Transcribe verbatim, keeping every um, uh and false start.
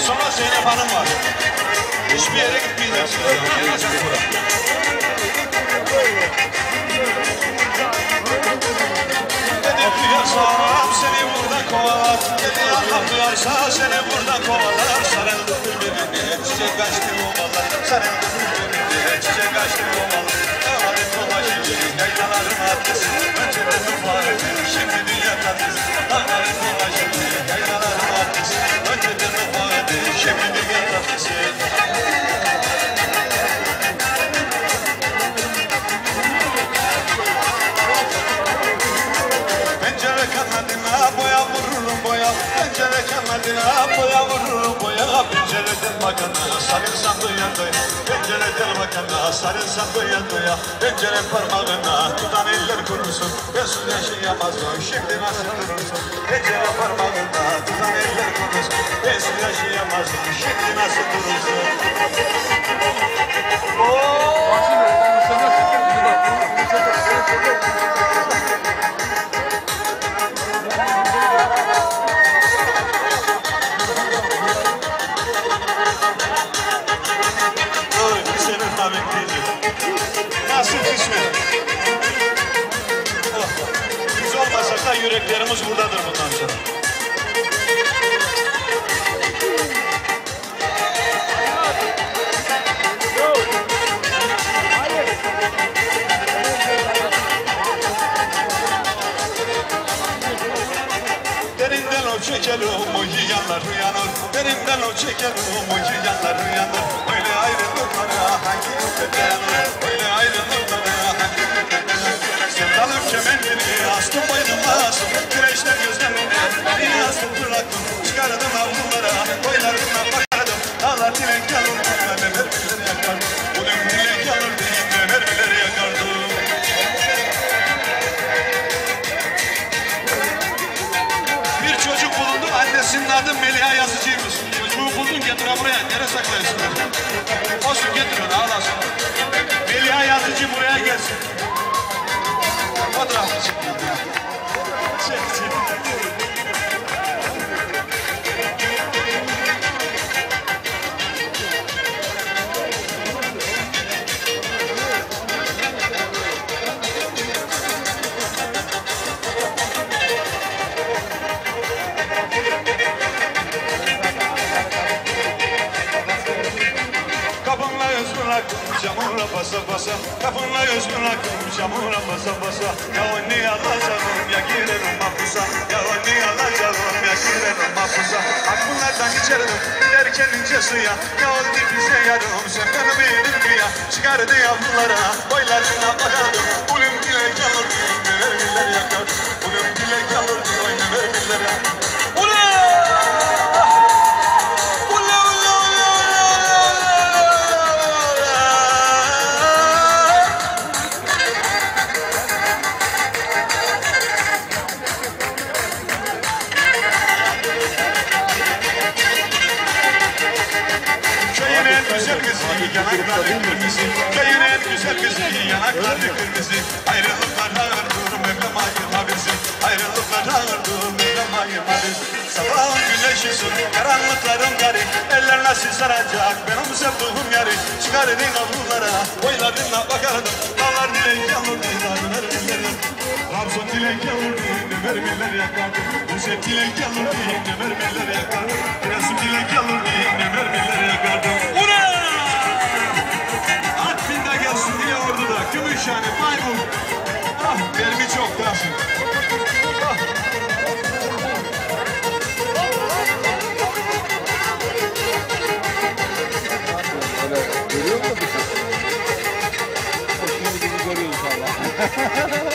sonra Zeynep Hanım var. Hiçbir yere gitmeyeceksiniz. Dedim duyarsam seni burada kovalar. Dedi Allah duyarsa seni burada kovalar. Sarıldı birbirine çiçek açtı ovalar. Sarıldı birbirine çiçek açtı ovalar. Havalı dolaşıcı yaylaların adresi. Önce de mübarek şimdi dünya tatlısı. Havalı dolaşıcı yaylaların adresi. Önce de mübarek şimdi dünya tatlısı. Pencere kanadına boya vururum boya. Pencere kanadına boya vururum boya. Pencereden bakana sarılsan duyan doya. Pencereden bakana sarılsan duyan doya. Pencere parmağına tutan eller kurusun. Mesut yaşayamaz o şimdi nasıl durursun. Pencere parmağına tutan eller kurusun. Mesut yaşayamaz o şimdi nasıl durursun. Nasıl kısmet? Oh. Biz olmasak da yüreklerimiz buradadır bundan sonra. Derinden o çeker o yiyenler uyanır. Derinden o çeker o yiyenler uyanır. Öyle ayrılıklara hangi dayanır? Öyle ayrılıklara hangi dayanır? Sevdalım kemendini astım boynuma astım. Güneşler gözlerine beni astım bıraktım. Çıkardım avlulara boylarına bakardım. Dağlar dilek alır diye mermiler yakardım. Ölüm dilek alır diye mermiler yakardım. Bir çocuk bulundu, annesinin adı Meliha Yazıcıymış. Çocuğu buldun getir buraya, nereye saklayasın? Olsun getiriyor, ağlasın. Meliha Yazıcı buraya gelsin. Fotoğrafı çek. Çek, çek. Kapınla göz bıraktım çamura basa basa. Kapınla göz bıraktım çamura basa basa. Ya onu alacağım ya girerim mahpusa. Ya onu alacağım ya girerim mahpusa. Aklımlardan geçerdim giderken ince suya. Ne oldu bize yarım sen beni bildin mi ya? Çıkardı yavrulara boylarına bakardım. Ulum dilek alır ne vergiler yakar. Ulum dilek alır ne vergiler yakar. Güzel kızı, yanakları kırmızı. Köyün en güzel kızı, yanakları kırmızı. Ayrılıklar ağırdır, Mevlam ayırma bizi. Ayrılıklar ağırdır, Mevlam ayırma bizi. Sabahın güneşi sun, karanlıklarım garip. Eller nasıl saracak, benim sevduğum yarı. Çıkarın avlulara, boylarına bakardım. Dağlar dilek yağmur, dağlar mermiler. Trabzon dilek yağmur, ne mermiler yakardı. Uzak dilek yağmur, ne mermiler yakardı. Giresun dilek yağmur, ne mermiler yakardı. Gümüşhane, Maymun. Ah, vermi çok lazım. Ah. Öyle görüyor musun? O şimdi bizi görüyoruz valla.